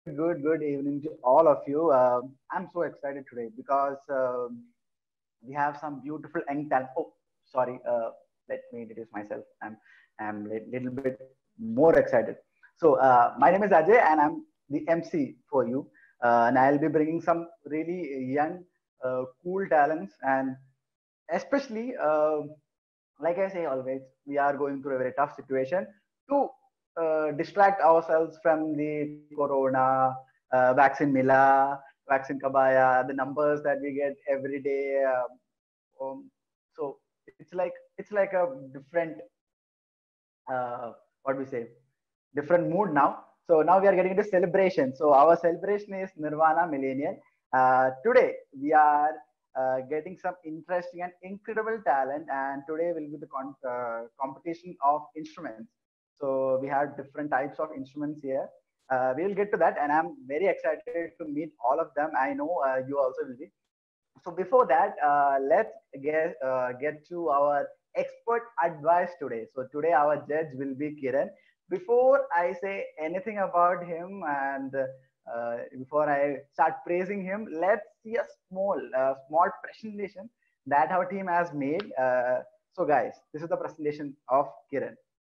good evening to all of you. I'm so excited today because we have some beautiful young talent. Oh, sorry. Let me introduce myself. I'm a little bit more excited. So, my name is Ajay, and I'm the MC for you. And I'll be bringing some really young, cool talents, and especially, like I say always, we are going through a very tough situation to distract ourselves from the corona, vaccine mila, vaccine kabaya, the numbers that we get every day. So it's like a different what we say different mood now. So now we are getting into celebration. So our celebration is Nirvana Millennial. Today we are getting some interesting and incredible talent, and today will be the competition of instruments. So we have different types of instruments here. We will get to that, and I'm very excited to meet all of them. I know you also will be. So before that, let's get to our expert advice today. So today our judge will be Kiran. Before I say anything about him and before I start praising him, let's see a small presentation that our team has made. So guys, this is the presentation of Kiran.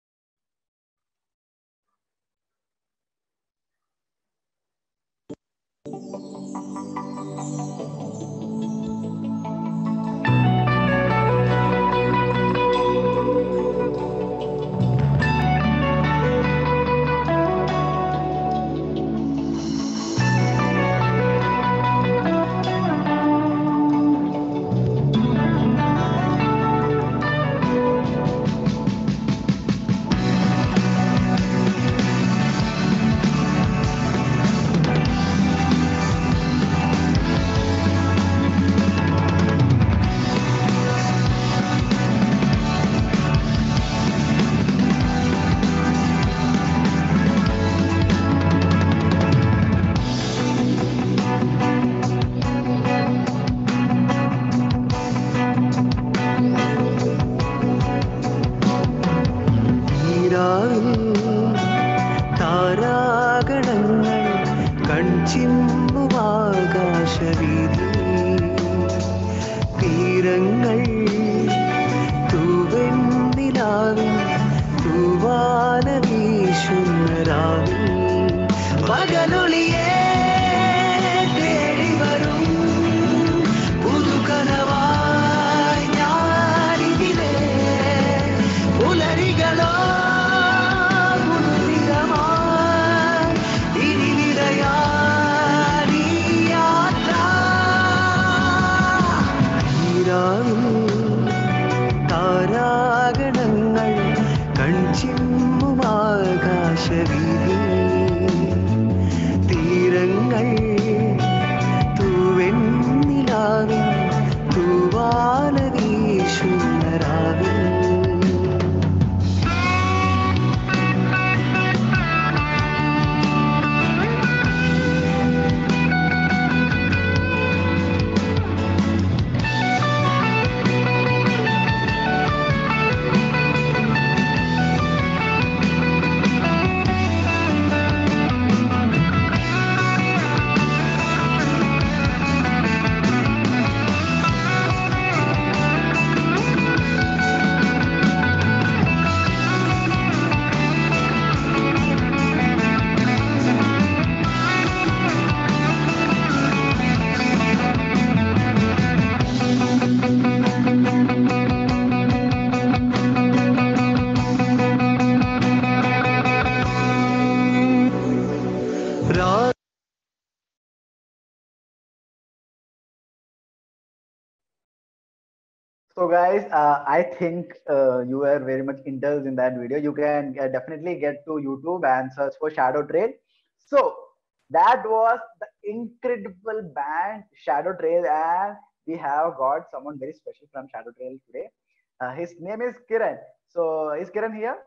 So guys, I think you were very much indulged in that video. You can definitely get to YouTube and search for Shadow Trail. So that was the incredible band Shadow Trail, and we have got someone very special from Shadow Trail today. His name is Kiran. So is Kiran here?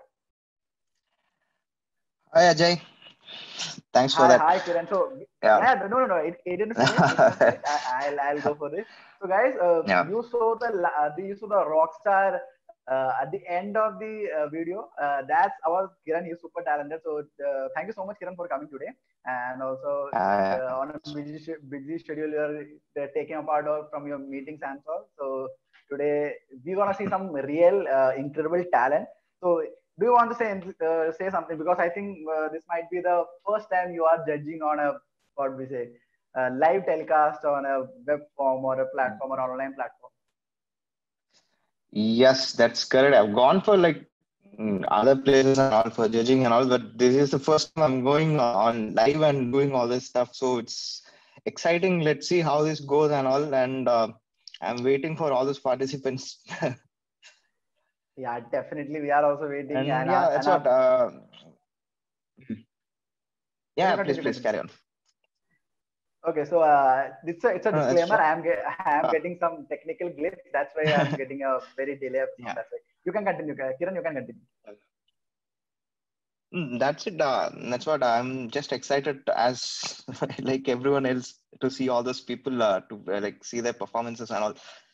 Hi Ajay, thanks for Hi, that. hi, Kiran. So Yeah, yeah, no. It didn't finish. It didn't finish. I'll go for this. So guys, yeah, you saw the Rockstar at the end of the video, that's our Kiran. He's super talented. So thank you so much, Kiran, for coming today. And also on a busy schedule, you're taking a part of from your meetings and so. So today we're gonna see some real incredible talent. So do you want to say something? Because I think this might be the first time you are judging on a what we say live telecast on a web form or a platform or online platform. Yes, that's correct. I've gone for like other places and all for judging and all, but this is the first time I'm going on live and doing all this stuff. So it's exciting. Let's see how this goes and all. And I'm waiting for all those participants. Yeah, definitely. We are also waiting, And yeah, that's what. Yeah, please, continue. carry on. Okay, so it's a disclaimer. I am getting some technical glitch. That's why I'm getting a very delay. Yeah. That's why you can continue, Kiran. You can continue. That's it. That's what I'm just excited as like everyone else to see all those people to like see their performances and all.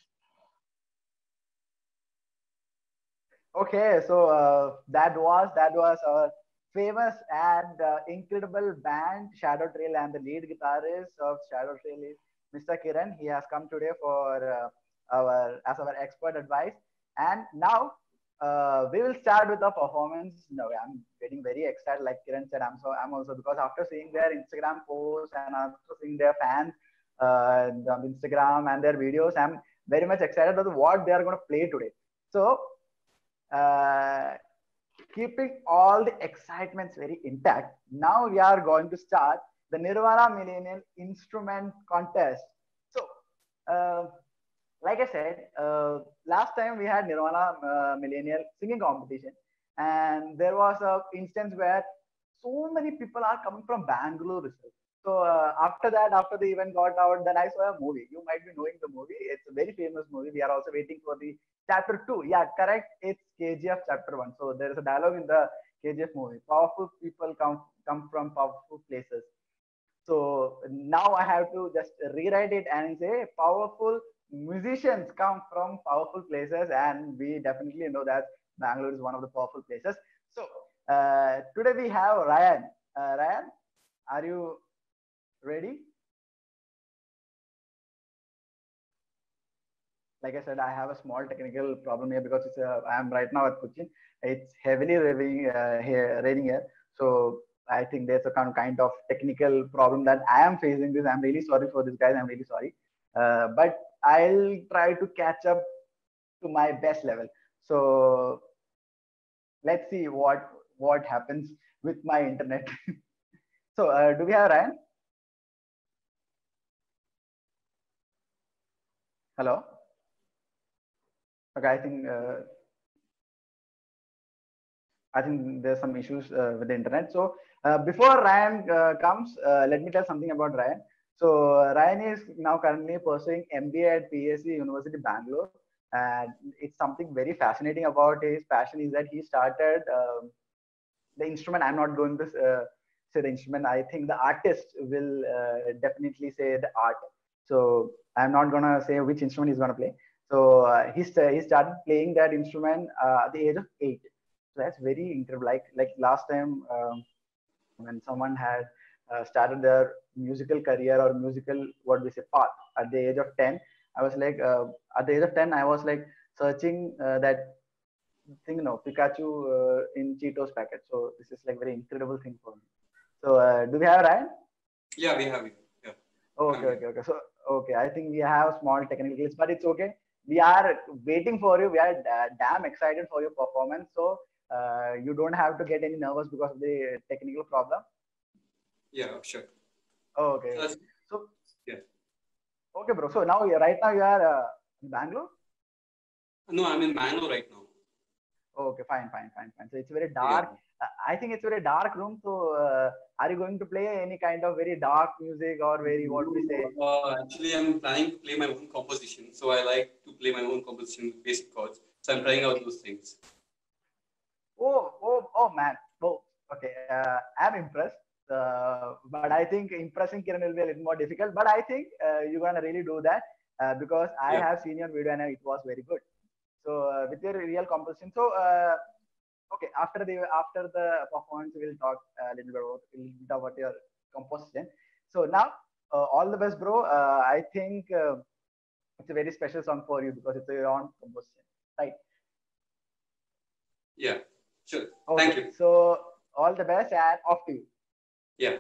Okay, so that was our famous and incredible band Shadow Trail, and the lead guitarist of Shadow Trail is Mr. Kiran. He has come today for our expert advice, and now we will start with the performance. No, I'm getting very excited. Like Kiran said, I'm also, because after seeing their Instagram posts and after seeing their fans on Instagram and their videos, I'm very much excited about what they are going to play today. So keeping all the excitements very intact, now we are going to start the Nirvana Millennial Instrument Contest. So, like I said, last time we had Nirvana Millennial Singing Competition, and there was a instance where so many people are coming from Bangalore itself. So after that, after the event got out, then I saw a movie. You might be knowing the movie. It's a very famous movie. We are also waiting for the chapter 2. Yeah, correct. It's KGF chapter 1. So there is a dialogue in the KGF movie. Powerful people come from powerful places. So now I have to just rewrite it and say powerful musicians come from powerful places, and we definitely know that Bangalore is one of the powerful places. So today we have Ryan. Ryan, are you ready? Like I said, I have a small technical problem here because I am right now at Cochin. It's heavily raining here. So I think there's a kind of technical problem that I am facing this. I'm really sorry for this, guys. I'm really sorry. But I'll try to catch up to my best level. So let's see what happens with my internet. So do we have Ryan? Hello? Okay, I think there's some issues with the internet. So before Ryan comes, let me tell something about Ryan. So Ryan is now currently pursuing MBA at PSC University Bangalore, and it's something very fascinating about his passion is that he started the instrument. I'm not going to say the instrument. I think the artist will definitely say the art. So I'm not gonna say which instrument he's gonna play. So he started playing that instrument at the age of 8. So that's very incredible. Like last time when someone had started their musical career or musical what we say path at the age of 10, I was like at the age of 10 I was like searching that thing, no, Pikachu in Cheetos packet. So this is like very incredible thing for me. So do we have Ryan? Yeah, we have it. Yeah. Okay. So okay, I think we have small technical glitch, but it's okay. We are waiting for you. We are damn excited for your performance. So you don't have to get any nervous because of the technical problem. Yeah, sure. Okay. So yeah. Okay, bro. So now right now you are in Bangalore. No, I'm in Bangalore right now. Okay, fine. So it's very dark. Yeah. I think it's very dark room. So are you going to play any kind of very dark music or very what we say? Actually, I'm planning to play my own composition. So I like to play my own composition with basic chords. So I'm trying out those things. Oh man. Oh, okay. I'm impressed. But I think impressing Kiran will be a little more difficult. But I think you're gonna really do that because I have seen your video and it was very good. So with your real composition. So okay, after the performance, we'll talk a little bit about your composition. So now, all the best, bro. I think it's a very special song for you because it's your own composition, right? Yeah, sure. Thank Okay, you. so all the best and off to you. Yeah.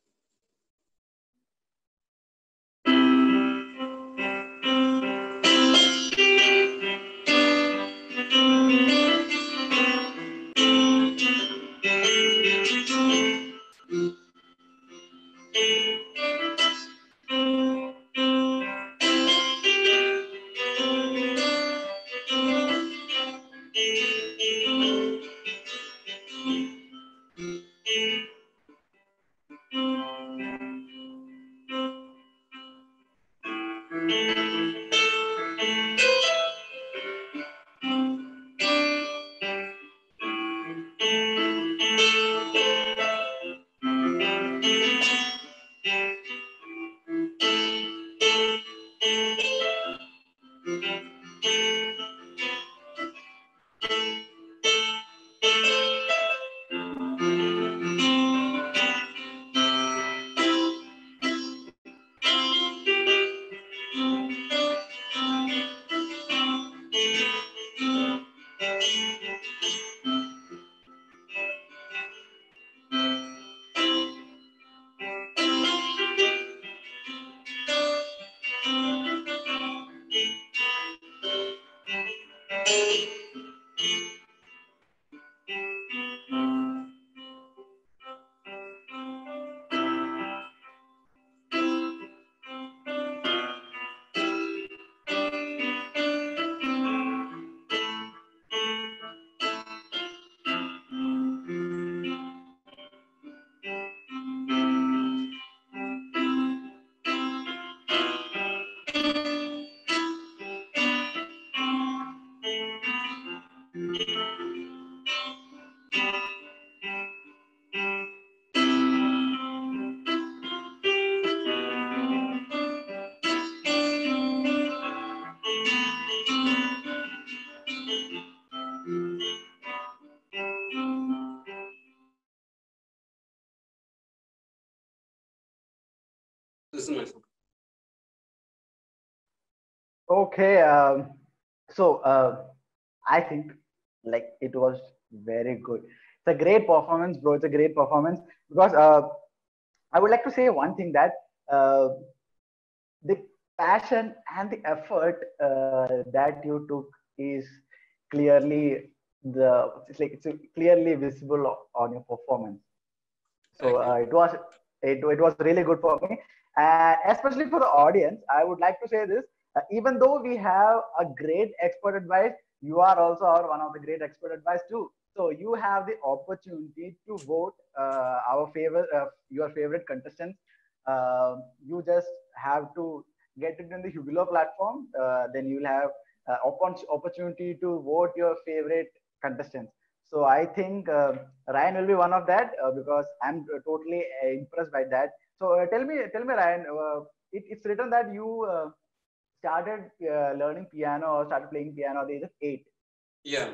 This is my song. Okay, so I think like it was very good. It's a great performance, bro. It's a great performance because I would like to say one thing that the passion and the effort that you took is clearly it's clearly visible on your performance. So Thank you. it was really good for me, and especially for the audience. I would like to say this: even though we have a great expert advice, you are also our one of the great expert advice too. So you have the opportunity to vote your favorite contestants. You just have to get it in the Hugulo platform. Then you'll have opportunity to vote your favorite contestants. So I think Ryan will be one of that because I'm totally impressed by that. So tell me, Ryan. It's written that you started learning piano or started playing piano at the age of 8. Yeah.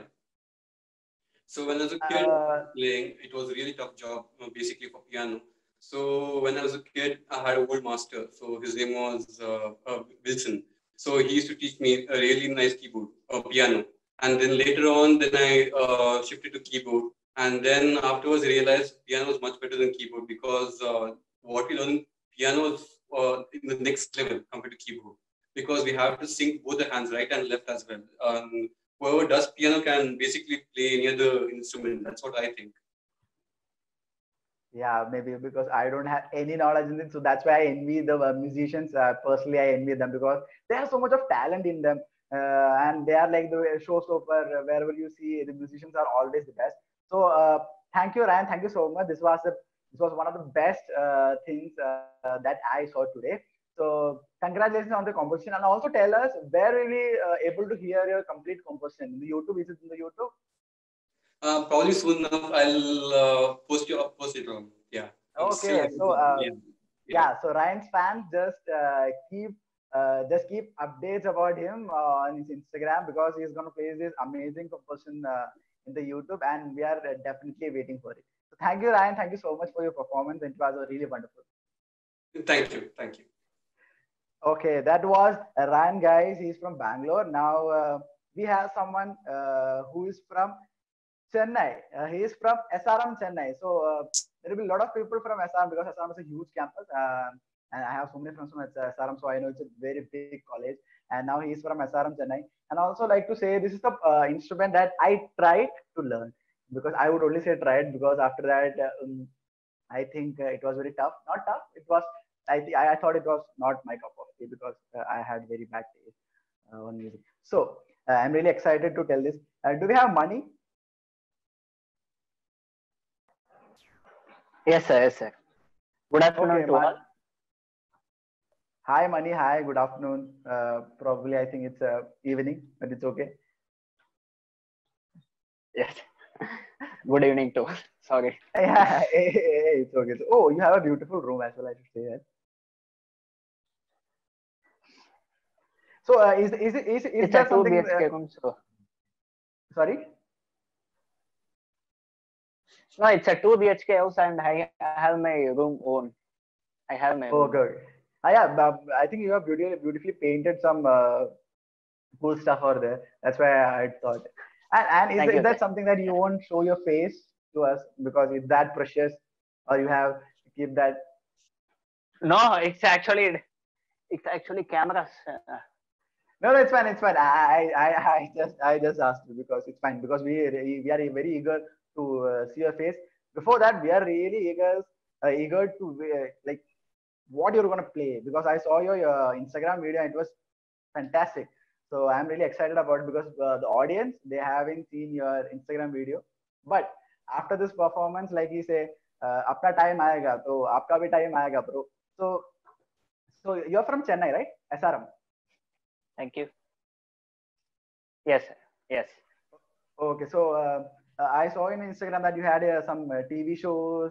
So when I was a kid playing, it was a really tough job, basically for piano. So when I was a kid, I had an old master. So his name was Wilson. So he used to teach me a really nice keyboard, piano. And then later on, then I shifted to keyboard. And then afterwards, I realized piano was much better than keyboard because what we learn in piano is in the next level compared to keyboard. Because we have to sync both the hands, right and left as well. Whoever does piano can basically play any other instrument. That's what I think. Yeah, maybe because I don't have any knowledge in it, so that's why I envy the musicians. Personally, I envy them because they have so much of talent in them, and they are like the showstopper. Wherever you see, the musicians are always the best. So, thank you, Ryan. Thank you so much. This was one of the best things that I saw today. So, congratulations on the composition, and also tell us where will we able to hear your complete composition in the YouTube? Is it in the YouTube? Probably soon enough, I'll post it on. Yeah, I'm still Okay, looking so for. Yeah, yeah. yeah, so Ryan's fans just keep just keep updates about him on his Instagram because he's going to play this amazing composition in the YouTube, and we are definitely waiting for it. So thank you, Ryan. Thank you so much for your performance. It was really wonderful. Thank you. Thank you. Okay, that was Ryan, guys. He's from Bangalore. Now we have someone who is from Chennai. He is from SRM Chennai. So there will be a lot of people from SRM because SRM is a huge campus. And I have so many friends from SRM, so I know it's a very big college. And now he is from SRM Chennai. And I also like to say this is the instrument that I tried to learn, because I would only say tried because after that I think it was very tough. Not tough. It was. I thought it was not my cup of tea because I had very bad taste on music. So I'm really excited to tell this. Do we have money? Yes, sir. Yes, sir. Good afternoon Okay, to all. Hi, Mani. Hi, good afternoon. Probably, I think it's evening, but it's okay. Yes. Good evening to all. Sorry. Yeah, it's okay. Oh, you have a beautiful room as well, I should say that. So, is It's a there 2 something? BHK room, so Sorry. no, it's a 2 BHK house, and I have my room own. I have my room. Okay. Yeah, I think you have beautifully painted some cool stuff over there. That's why I thought. And Thank you, is that sir. something that you won't show your face to us because it's that precious, or you have to keep that? No, it's actually cameras. No, no, it's fine. It's fine. I just asked you because it's fine because we are very eager to see your face. Before that, we are really eager to like what you're gonna play because I saw your Instagram video and it was fantastic. So I'm really excited about it because the audience they haven't seen your Instagram video, but after this performance, like you say, अपना time आएगा तो आपका भी time आएगा, bro. So you're from Chennai, right? SRM. Thank you. Yes, sir. Yes. Okay, so I saw in Instagram that you had some TV shows.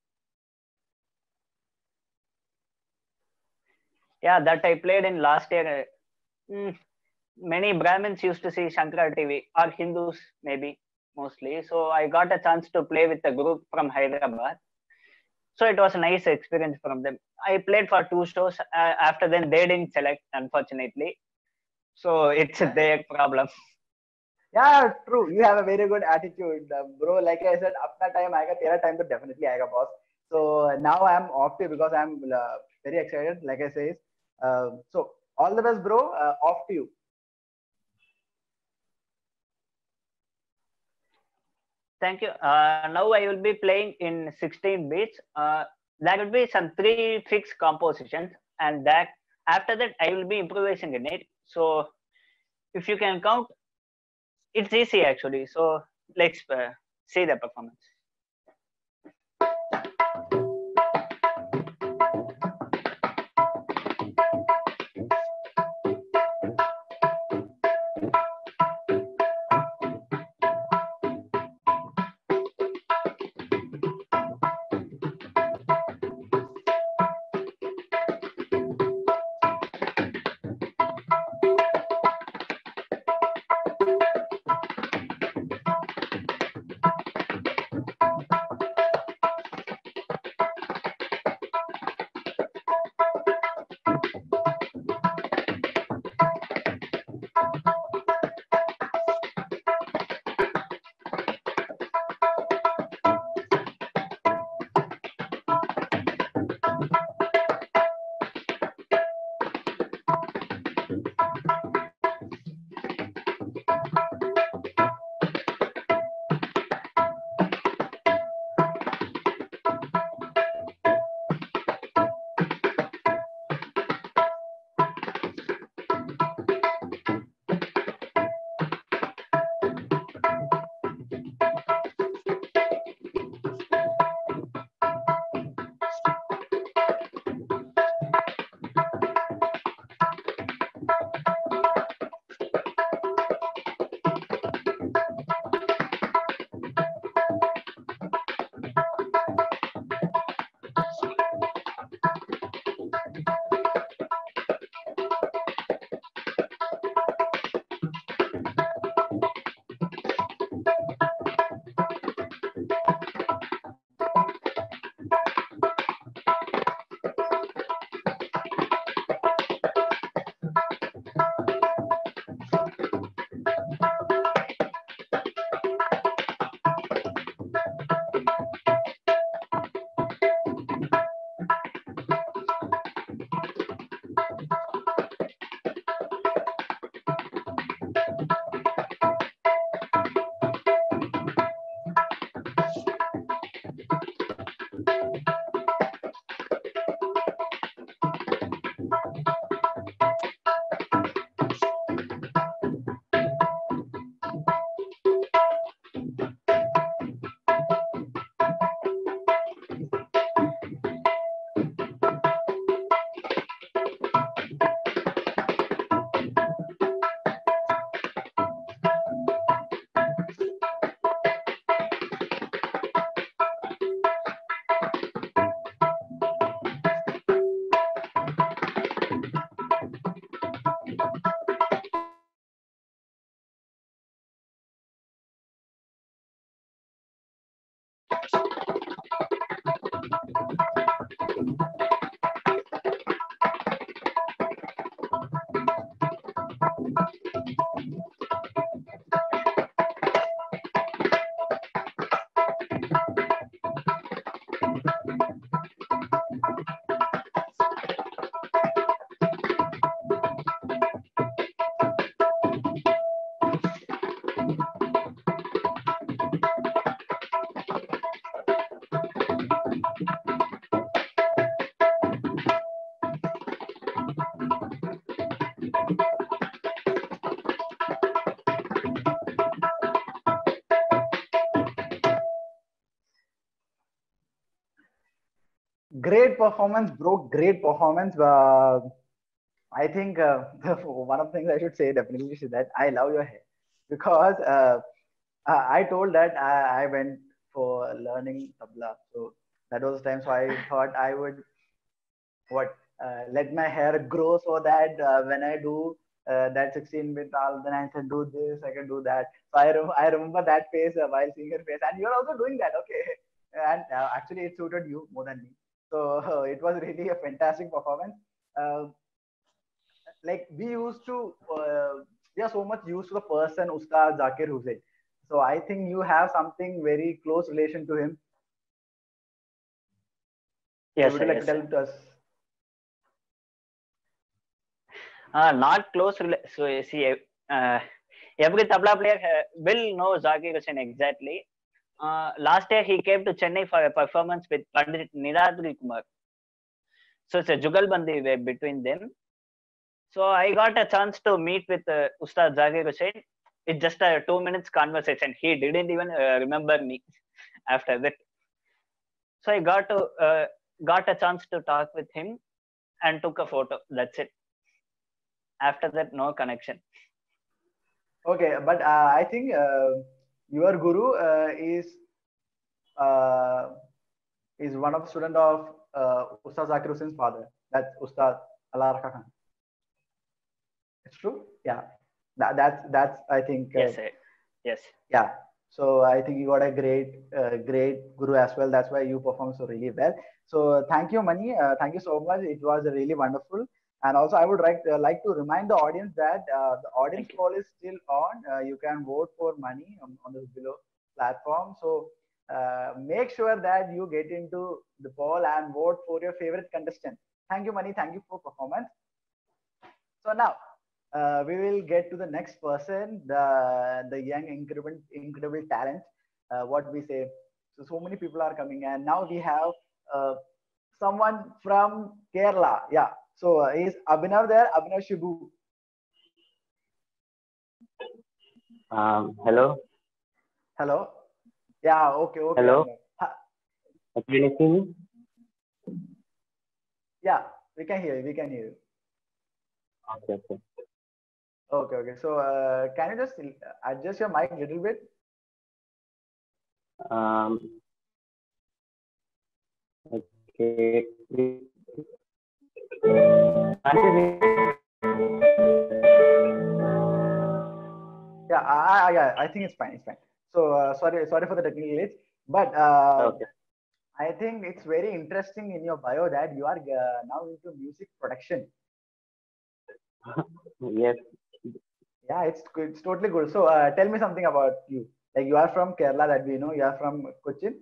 Yeah, that I played in last year. Many Brahmins used to see Shankar TV, or Hindus maybe mostly. So I got a chance to play with a group from Hyderabad. So it was a nice experience from them. I played for 2 shows. After then, they didn't select, unfortunately. So it's their problem. Yeah, true. You have a very good attitude, bro. Like I said, apna time aega, tera time to definitely aega, boss. So now I'm off to you because I'm very excited. Like I say, so all the best, bro. Off to you. Thank you. Now I will be playing in 16 beats. There will be some 3 fixed compositions, and that after that I will be improvising in it. So if you can count, it's easy actually. So let's see the performance. Great performance, bro. Great performance. I think one of the things I should say definitely is that I love your hair because I told that I went for learning tabla. So that was the time. So I thought I would let my hair grow so that when I do that 16-bit all, then I can do this, I can do that. So I remember that face while seeing your face, and you're also doing that, okay? And actually, it suited you more than me. So it was really a fantastic performance. Uh, like we are so much used to the person Ustad Zakir Hussain. So I think you have something very close relation to him. Yes, Would you like yes. to tell to us? Not close. So you see, every tabla player will know Zakir Hussain exactly. Last year he came to Chennai for a performance with Pandit Niladri Kumar. So it's a jugalbandi way between them. So I got a chance to meet with Ustad Zakir Hussain. It's just a 2 minutes conversation. He didn't even remember me after that. So I got a chance to talk with him and took a photo. That's it. After that, no connection. Okay, but I think your guru uh, is one of the student of Ustad Zakir Hussain's father. That's Ustad Allah Rakha Khan. It's true. Yeah, that's I think. Yes, yes. Yeah. So I think you got a great guru as well. That's why you perform so really well. So thank you, Mani. Thank you so much. It was really wonderful. And also, I would like to remind the audience that the audience poll is still on. You can vote for Mani on this below platform. So make sure that you get into the poll and vote for your favorite contestant. Thank you, Mani. Thank you for performance. So now we will get to the next person, the young incredible talent. What we say. So many people are coming, and now we have someone from Kerala. Yeah. So is Abhinav there? Abhinav Shibu. Hello. Hello. Yeah. Okay. Okay. Hello. Abhinav. Can you see me? Yeah, we can hear you. We can hear you. Okay. Okay. Okay. Okay. So can you just adjust your mic a little bit? Okay. Yeah, I think it's fine. It's fine. So sorry for the technical glitch, but Okay. I think it's very interesting in your bio that you are now into music production. Yes. Yeah, it's good. It's totally good. So tell me something about you. Like you are from Kerala, that we know. You are from Cochin.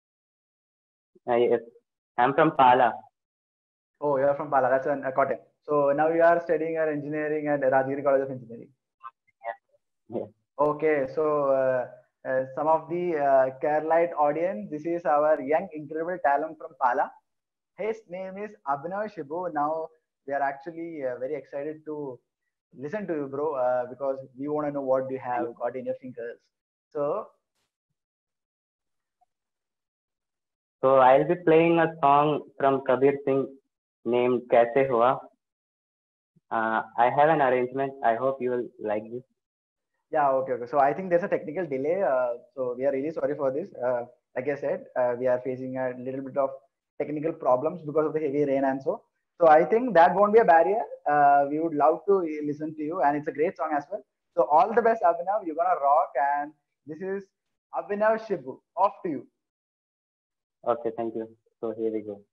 Yes. I'm from Pala. Oh, you are from Pala. That's a Cotton. So now you are studying your engineering at Rajgiri College of Engineering. Yes. Okay, so some of the Keralite audience, this is our young incredible talent from Pala. His name is Abhinav Shibu. Now we are actually very excited to listen to you, bro, because we want to know what you have got in your fingers. So I'll be playing a song from Kabir Singh named Kaise Hua. I have an arrangement. I hope you will like this. yeah, okay, okay. So I think there's a technical delay. So we are really sorry for this. Like I said, we are facing a little bit of technical problems because of the heavy rain and so. So I think that won't be a barrier. We would love to listen to you, and it's a great song as well. So all the best, Abhinav. You're gonna rock, and this is Abhinav Shibu. Off to you. Okay, thank you. So here we go.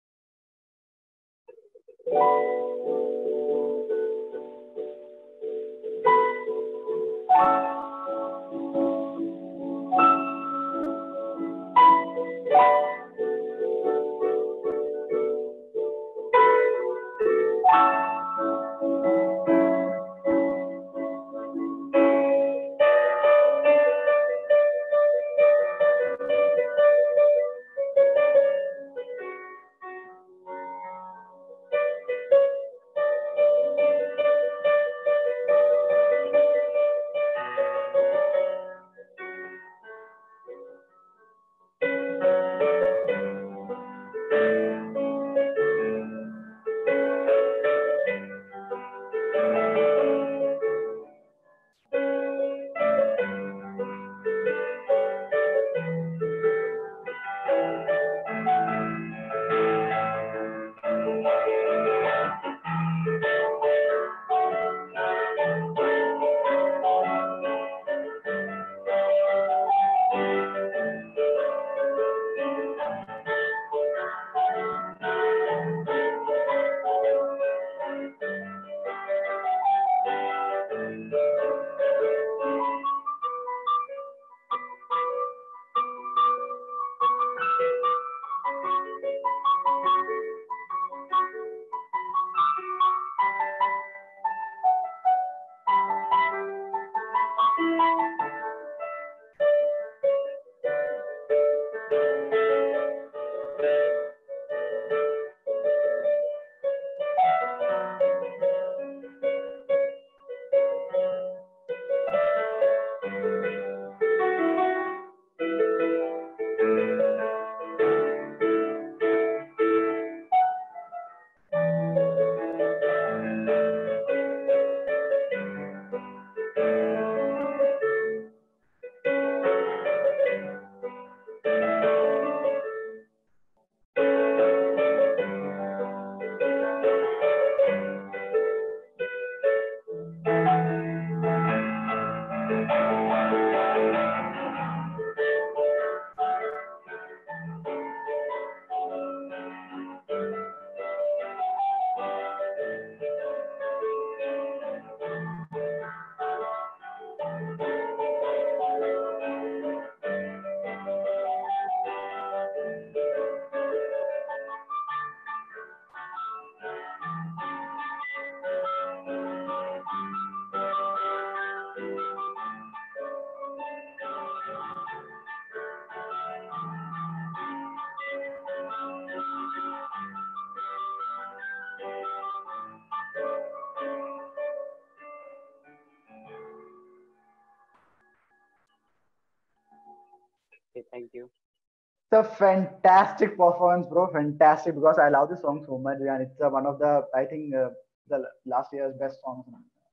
Okay, thank you. It's a fantastic performance, bro. Fantastic, because I love this song so much, and it's one of the, I think, the last year's best songs.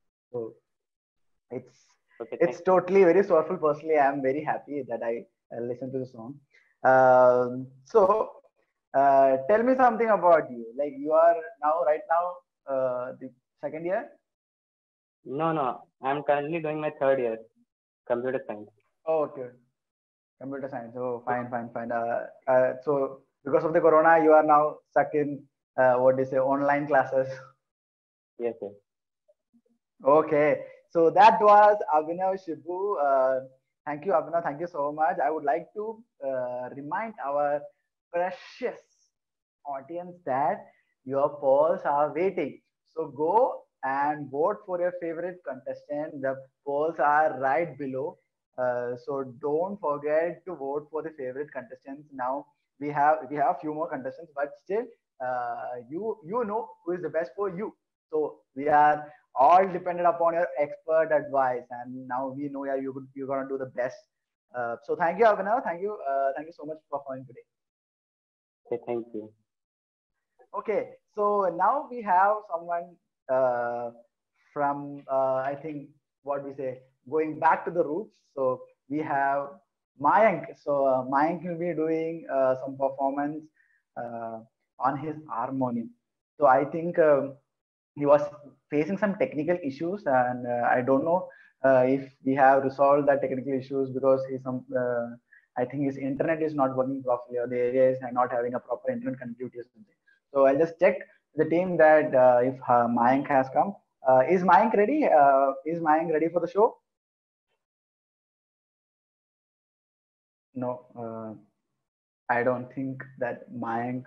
So it's Okay, it's totally very soulful. Personally, I am very happy that I listened to the song. So tell me something about you. Like, you are now, right now, the second year. No. I'm currently doing my third year, computer science. Oh, okay. Computer science. Oh, fine. So because of the corona, you are now stuck in what do you say, online classes. Yes, yes. Okay. So that was Abhinav Shibu. Thank you, Abhinav. Thank you so much. I would like to remind our precious audience that your polls are waiting. So go and vote for your favorite contestant. The polls are right below. So don't forget to vote for the favorite contestants. Now we have few more contestants, but still, you know who is the best for you. So we are all dependent upon your expert advice, and now we know, yeah, you're gonna do the best. So thank you, Abhinav. Thank you so much for coming today. Okay, thank you. Okay, so now we have someone uh, from, I think, what we say, going back to the roots. So we have Mayank. So Mayank will be doing some performance uh, on his harmonium. So I think he was facing some technical issues, and I don't know if we have resolved that technical issues, because I think his internet is not working properly, or the area is not having a proper internet connectivity or something. So I'll just check the team that if Mayank has come. Is Mayank ready? Is Mayank ready for the show? No, I don't think that Mayank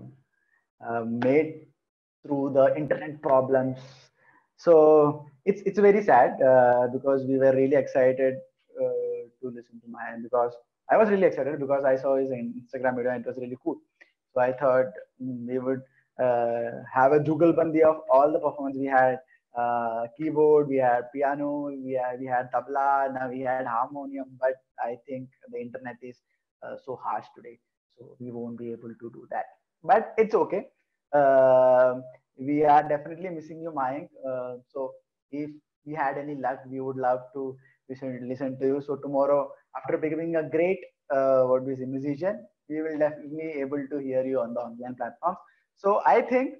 made through the internet problems. So it's very sad because we were really excited to listen to Mayank, because I was really excited because I saw his Instagram video and it was really cool. So I thought we would have a jugalbandi of all the performance we had. Keyboard, we had piano, we had tabla, now we had harmonium, but I think the internet is so harsh today, so we won't be able to do that. But it's okay. Uh, we are definitely missing you, Mayank. So if we had any luck, we would love to listen to you. So tomorrow, after becoming a great what we say musician, we will definitely able to hear you on the online platforms. So I think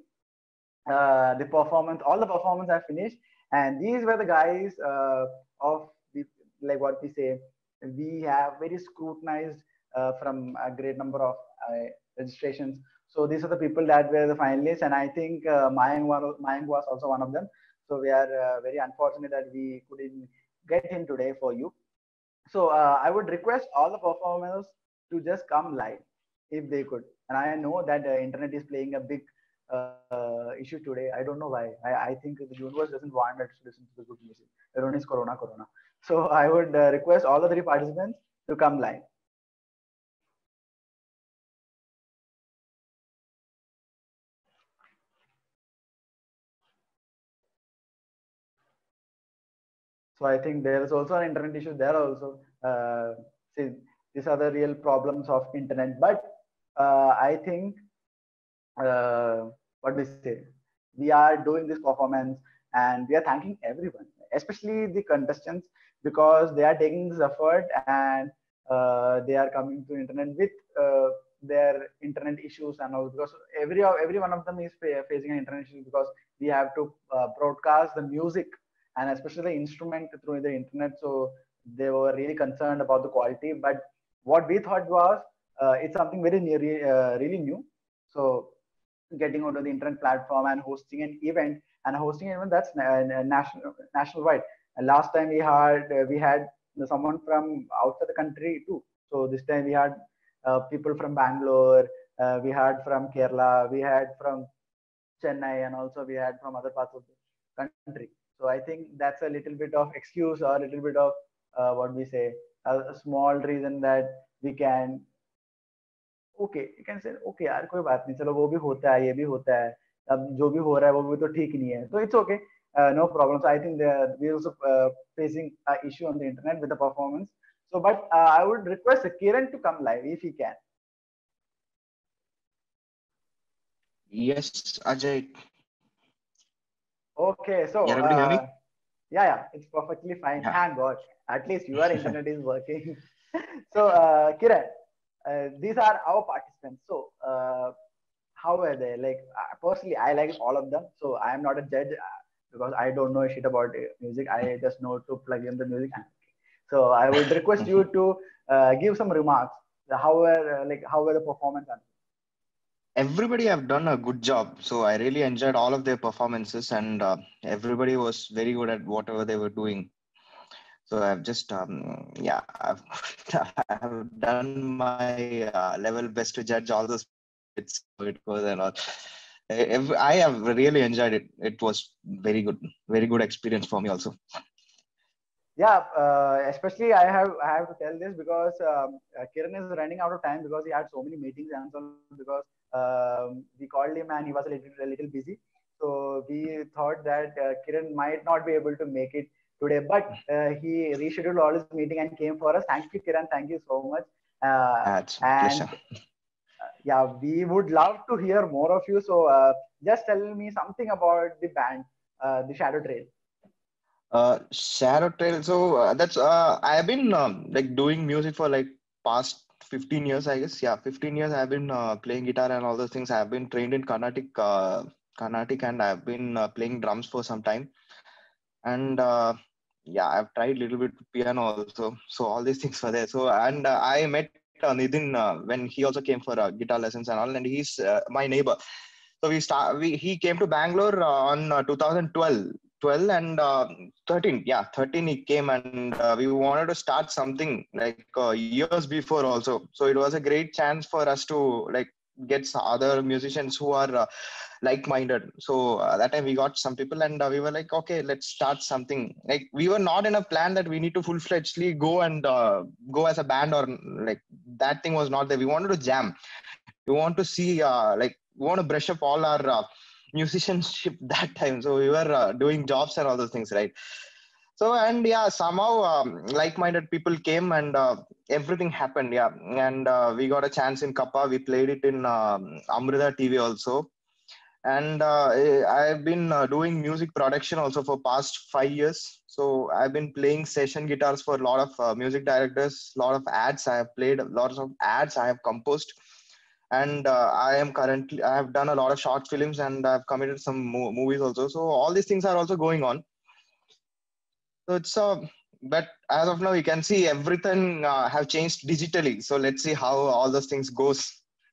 all the performance are finished, and these were the guys of the, like what we say, we have very scrutinized from a great number of registrations. So these are the people that were the finalists, and I think Mayank was also one of them. So we are very unfortunate that we couldn't get him today for you. So I would request all the performers to just come live if they could. And I know that the internet is playing a big issue today. I don't know why. I think the universe doesn't want us to listen to the good music. Everyone is corona. So I would request all the three participants to come live. So I think there is also an internet issue there also. See, these are the real problems of internet. But I think what we say, we are doing this performance and we are thanking everyone, especially the contestants, because they are taking this effort and they are coming to internet with their internet issues and all, because every one of them is facing an internet issue, because we have to broadcast the music and especially the instrument through the internet. So they were really concerned about the quality. But what we thought was it's something very really new. So getting onto the internet platform and hosting an event, and hosting an event that's national wide. And last time we had someone from outside the country too. So this time we had people from Bangalore, we had from Kerala, we had from Chennai, and also we had from other parts of the country. So I think that's a little bit of excuse, or a little bit of what we say, a small reason that we can, okay you can say okay यार कोई बात नहीं, चलो वो भी होता है, ये भी होता है, अब जो भी हो रहा है वो भी तो ठीक नहीं है, तो it's okay, no problem. So I think we also facing an issue on the internet with the performance. So but I would request Kiran to come live if he can. Yes, Ajay. Okay, so You're able to hear me? Yeah, it's perfectly fine. Yeah. Thank God, at least your internet is working. So Kiran, these are our participants. So how were they? Like personally, I like all of them. So I am not a judge because I don't know shit about music. I just know to plug in the music. So I would request you to give some remarks. How were the performance? Everybody have done a good job. So I really enjoyed all of their performances, and everybody was very good at whatever they were doing. So I've just, I've done my level best to judge all those bits, how it goes and all. I have really enjoyed it. It was very good experience for me also. Yeah, especially I have to tell this because Kiran is running out of time because he had so many meetings and so, because we called him and he was a little busy. So we thought that Kiran might not be able to make it today, but he rescheduled all his meeting and came for us. Thank you, Kiran. Thank you so much. It's a pleasure. Yeah, we would love to hear more of you. So just tell me something about the band, the Shadow Trail. Shadow Trail. So that's I have been like doing music for like past 15 years, I guess. Yeah, 15 years I've been playing guitar and all those things. I've been trained in Carnatic, and I've been playing drums for some time. And yeah, I've tried a little bit piano also. So all these things were there. So and I met Nidin when he also came for guitar lessons and all, and he's my neighbor. So he came to Bangalore on 2012, 12 and 13. Yeah, 13 he came, and we wanted to start something like years before also. So it was a great chance for us to like get other musicians who are like-minded. So that time we got some people, and we were like, okay, let's start something. Like we were not in a plan that we need to full-fledgedly go and go as a band, or like that thing was not there. We wanted to jam. We want to see like we want to brush up all our musicianship that time. So we were doing jobs and all those things, right? So and yeah, somehow like-minded people came, and everything happened. Yeah, and we got a chance in Kappa. We played it in Amrita TV also, and I've been doing music production also for past 5 years. So I've been playing session guitars for a lot of music directors, a lot of ads. I have played lots of ads. I have composed, and I have done a lot of short films, and I've committed some movies also. So all these things are also going on. So it's but as of now, you can see everything have changed digitally. So let's see how all those things goes.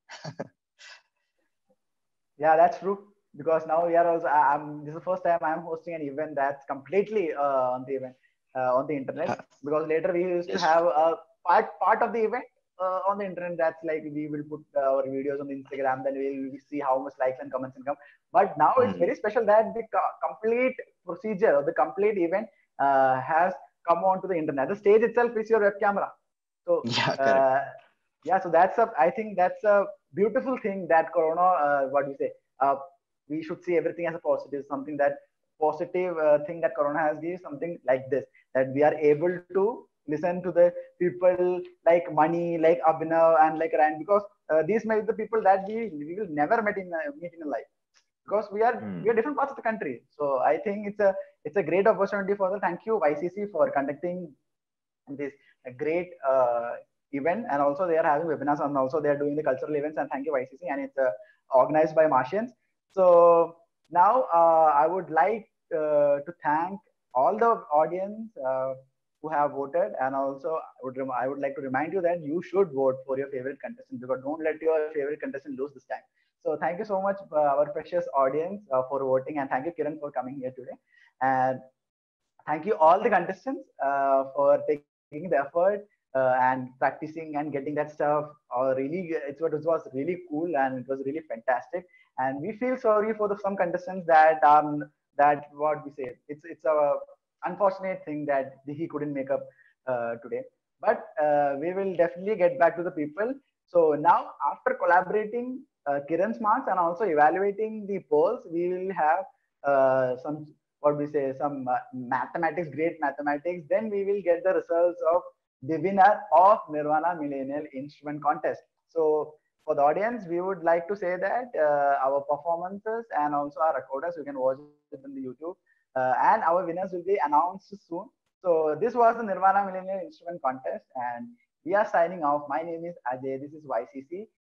Yeah, that's true. Because now we are also. This is the first time I'm hosting an event that's completely on the event on the internet. Because later we used to Yes. have a part of the event on the internet. That's like we will put our videos on Instagram. Then we'll see how much likes and comments and come. But now it's very special that the complete procedure, the complete event has come onto the internet. The stage itself is your web camera. So Yeah, correct. yeah, so I think that's a beautiful thing that Corona. What do you say? Uh, we should see everything as a positive. Something that positive thing that Corona has given something like this, that we are able to listen to the people like Mani, like Abhinav, and like Ryan, because these may be the people that we will never meet in a life, because we are different parts of the country. So I think it's a great opportunity for the. Thank you YCC for conducting this great event, and also they are having webinars, and also they are doing the cultural events, and thank you YCC, and it's organized by Martians. So now I would like to thank all the audience who have voted, and also I would like to remind you that you should vote for your favorite contestant, because don't let your favorite contestant lose this time. So thank you so much, our precious audience, for voting, and thank you Kiran for coming here today, and thank you all the contestants for taking the effort and practicing and getting that stuff. Really, it was really cool, and it was really fantastic. And we feel sorry for some contestants that what we say. It's a unfortunate thing that he couldn't make up today. But we will definitely get back to the people. So now, after collaborating Kiran's marks and also evaluating the polls, we will have some what we say some mathematics, great mathematics. Then we will get the results of the winner of Nirvana Millennial Instrument Contest. So for the audience, we would like to say that our performances and also our recorders, you can watch it on the YouTube, and our winners will be announced soon. So this was the Nirvana Millennial Instrument Contest, and we are signing off. My name is Ajay. This is YCC.